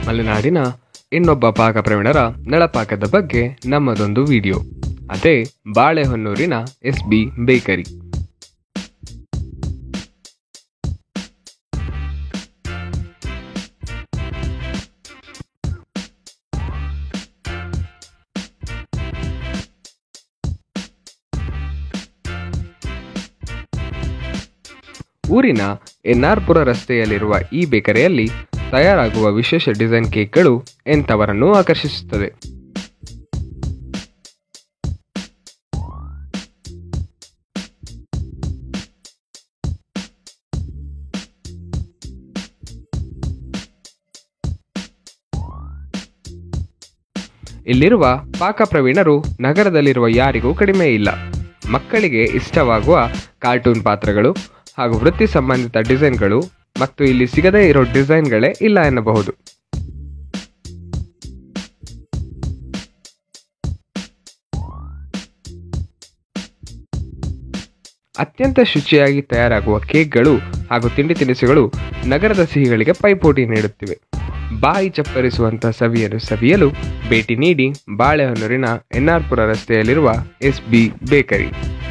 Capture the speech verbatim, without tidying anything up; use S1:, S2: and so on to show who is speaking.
S1: ಮಲೆನಾಡಿನ ಇನ್ನೊಬ್ಬ ಪಾಕ ಪ್ರವೀಣರ ನಳಪಾಕದ ಬಗ್ಗೆ ನಮ್ಮದೊಂದು ವಿಡಿಯೋ. ಅದೇ ಬಾಳೆಹೊನ್ನೂರಿನ ಎಸ್ ಬಿ ಬೇಕರಿ. ಊರಿನ ಎನ್ ಆರ್ ಪುರ ರಸ್ತೆಯಲ್ಲಿರುವ ಈ ಬೇಕರಿಯಲ್ಲಿ ತಯಾರಾಗುವ ವಿಶೇಷ ಡಿಸೈನ್ ಕೇಕ್ಗಳು ಎಂಥವರನ್ನು ಆಕರ್ಷಿಸುತ್ತದೆ. ಇಲ್ಲಿರುವ ಪಾಕ ಪ್ರವೀಣರು ನಗರದಲ್ಲಿರುವ ಯಾರಿಗೂ ಕಡಿಮೆ ಇಲ್ಲ. ಮಕ್ಕಳಿಗೆ ಇಷ್ಟವಾಗುವ ಕಾರ್ಟೂನ್ ಪಾತ್ರಗಳು ಹಾಗೂ ವೃತ್ತಿ ಸಂಬಂಧಿತ ಡಿಸೈನ್ಗಳು ಮತ್ತು ಇಲ್ಲಿ ಸಿಗದೇ ಇರೋ ಡಿಸೈನ್ಗಳೇ ಇಲ್ಲ ಎನ್ನಬಹುದು. ಅತ್ಯಂತ ಶುಚಿಯಾಗಿ ತಯಾರಾಗುವ ಕೇಕ್ಗಳು ಹಾಗೂ ತಿಂಡಿ ತಿನಿಸುಗಳು ನಗರದ ಸಿಹಿಗಳಿಗೆ ಪೈಪೋಟಿ ನೀಡುತ್ತಿವೆ. ಬಾಯಿ ಚಪ್ಪರಿಸುವಂಥ ಸವಿಯಲು ಸವಿಯಲು ಭೇಟಿ ನೀಡಿ ಬಾಳೆಹೊನ್ನೂರಿನ ಎನ್ ಆರ್ ಪುರ ರಸ್ತೆಯಲ್ಲಿರುವ ಎಸ್ ಬಿ ಬೇಕರಿ.